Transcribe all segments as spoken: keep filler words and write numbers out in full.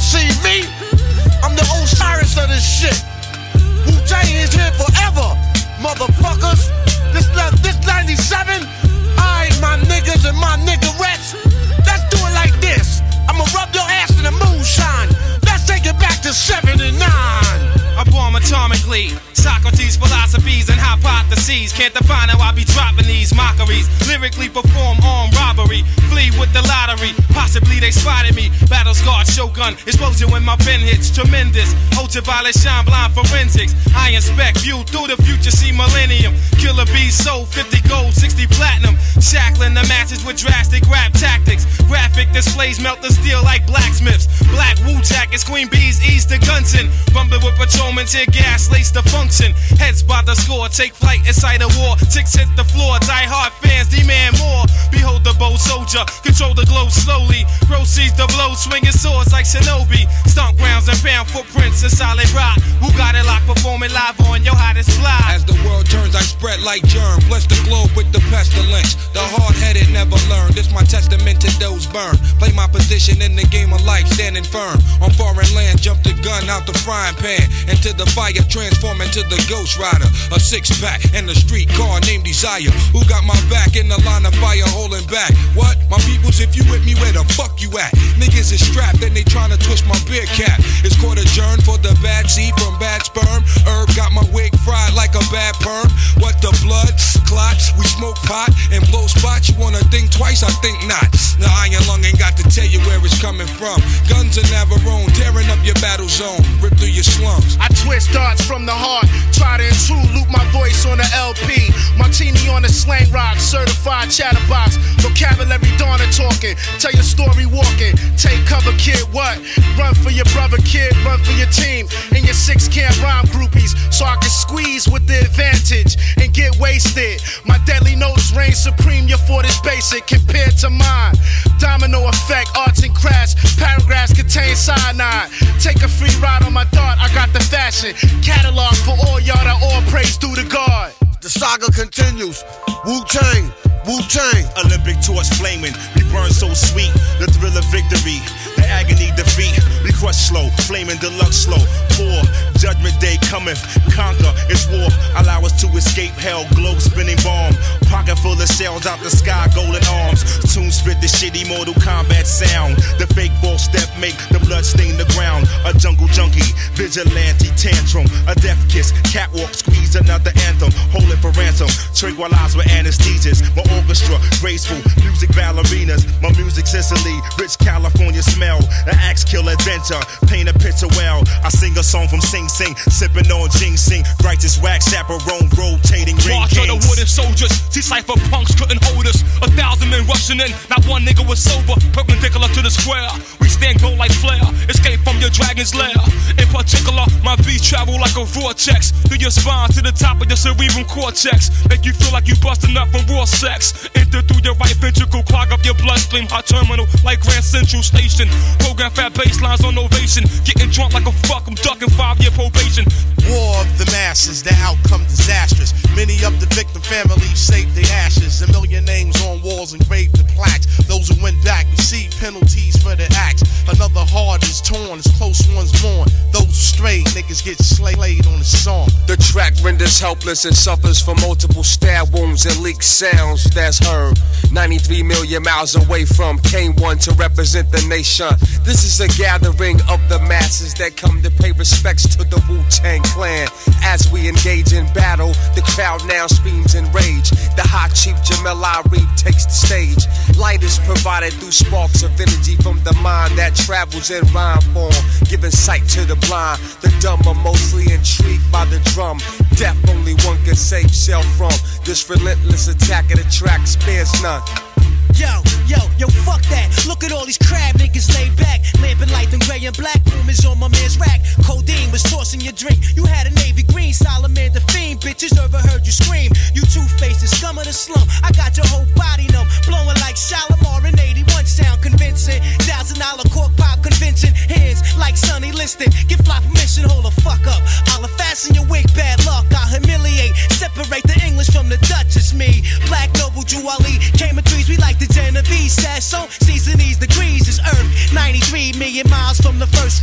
see me, I'm the Osiris of this shit. Wu-Tang is here forever, motherfuckers. This, this ninety-seven, I, my niggas and my niggerettes, let's do it like this. I'ma rub your ass in the moonshine. Let's take it back to seventy-nine. I bomb atomically. Socrates' philosophies and hypotheses can't define how I be dropping these mockeries. Lyrically perform armed robbery, flee with the lottery. Possibly they spotted me. Battle scarred shogun, explosion when my pen hits. Tremendous, ultraviolet shine blind forensics. I inspect, view through the future, see millennium. Killer bees sold, fifty gold, sixty platinum. Shackling the masses with drastic rap tactics. Graphic displays melt the steel like blacksmiths. Black Wu jackets, queen bees ease the Gunson. Rumbling with patrolmen, tear gas, lace the function. Heads by the score, take flight inside a war. Ticks hit the floor, die hard fans demand more. Behold the bold soldier, control the globe slowly. Proceeds the blow, swinging swords like shinobi. Stomp grounds and pound footprints in solid rock. Who got it locked, performing live on your hottest fly. As the world turns, I spread like germ. Bless the globe with the pestilence. The hard-headed never learn. This my testament to those burned. Play my position in the game of life, standing firm. On foreign land, jump the gun out the frying pan. Into the fire, transform into the Ghost Rider. A six-pack and a street car named Desire. Who got my back in the line of fire holding back? What? My peoples, if you with me, where the fuck you at? Niggas is strapped and they tryna twist my beer cap. It's court adjourned for the bad seed from bad sperm. Herb got my wig fried like a bad perm. What the blood? Clots. We smoke pot and blow spots. You wanna think twice? I think not. The iron lung ain't got to tell you where it's coming from. Guns in Navarone, tearing up your battle zone. Rip through your slums. I twist darts from the heart. Try to intrude, loop my voice on the L P. Martini on the slang rock, certified chatterbox. Vocabulary Donna talking, tell your story walking. Take cover, kid, what? Run for your brother, kid, run for your team. And your six can't rhyme groupies, so I can squeeze with the advantage and get wasted. My deadly notes reign supreme, your fort is basic compared to mine. Domino effect, arts and crafts, paragraphs contain cyanide. Take a free ride on my dart, I got the fashion. Catalog for all y'all that all praise due to God. The saga continues. Wu-Tang, Wu-Tang. Olympic torch flaming, we burn so sweet. The thrill of victory, the agony defeat. We crush slow, flaming deluxe slow. Poor, judgment day cometh, conquer, it's war. Allow us to escape hell, globe spinning bomb. Pocket full of shells out the sky, golden arms. Tune spit the shitty Mortal Kombat sound. The fake false step make the blood stain the ground. A jungle junkie, vigilante tantrum. A death kiss, catwalk squeeze another anthem. Hold it for ransom, tranquilize with anesthesias. My orchestra, graceful, music ballerinas. My music Sicily, rich California smell. An axe kill adventure, paint a picture well. I sing a song from Sing Sing, sipping on ginseng. Righteous wax, chaperone, rotating ring March kings. of the wooden soldiers, see cypher punks couldn't hold us. A thousand men rushing in, not one nigga was sober. Perpendicular to the square, we stand gold like flare. Escape from your dragon's lair. In particular, my beats travel like a vortex through your spine to the top of your cerebral cortex. Make you feel like you busting up from raw sex. Enter through your right ventricle, clog up your bloodstream. Hot terminal like Grand Central Station. Program fat bass lines on ovation. Getting drunk like a fuck, I'm ducking five-year probation. War of the masses, the outcome disastrous. Many of the victim families saved their ashes. A million names on walls engraved in plaques. Those who went back receive penalties for their acts. Another heart is torn, as close ones mourn. Those stray niggas get slayed on the song. The track renders helpless and suffers from multiple stab wounds and leaked sounds that's heard ninety-three million miles away from Came one to represent the nation. This is a gathering of the masses that come to pay respects to the Wu-Tang Clan. As we engage in battle, the crowd now screams in rage. The hot chief Jamel Arif takes the stage. Light is provided through sparks of energy from the mind that travels in rhyme form, giving sight to the blind. The dumb are mostly intrigued by the drum. Death only one can save self from. This relentless attack of the track spares none. Yo, yo, yo, fuck that. Look at all these crab niggas laid back. Lamping light, them gray and black rumors on my man's rack. Codeine was tossing your drink. You had a navy green, Solomon the fiend. Bitches ever heard you scream. You two-faced, the scum of the slum. I got your whole body numb, blowing like Shalimar in eighty-one. Sound convincing. Thousand dollar cork pop convention. Hands like Sonny Liston. Give fly permission, hold the fuck up. I'll fasten your wig, bad luck. I'll humiliate. Separate the English from the Dutch. It's me, Black Noble Jew Ali. Came in threes, we like the Genovese. Sasso, season these degrees is Earth. ninety-three million miles from the first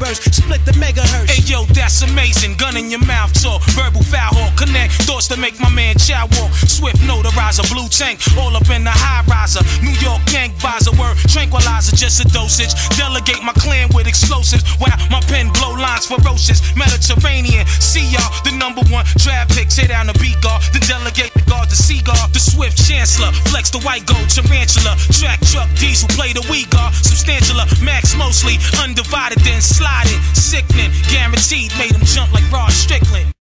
verse, split the megahertz. Hey yo, that's amazing. Gun in your mouth talk, verbal foul hawk. Connect thoughts to make my man chow walk. Swift notarizer, blue tank, all up in the high riser. New York gang visor, word tranquilizer, just a dosage. Delegate my clan with explosives. While my pen blow lines ferocious. Mediterranean, see y'all, the number one draft pick. Tear down the beat guard, then delegate the guard, the seagull, the swift chancellor. Flex the white gold tarantula. Track truck diesel, play the weak guard. Substantial, max mostly undivided, then sliding. Sickening, guaranteed, made him jump like Rod Strickland.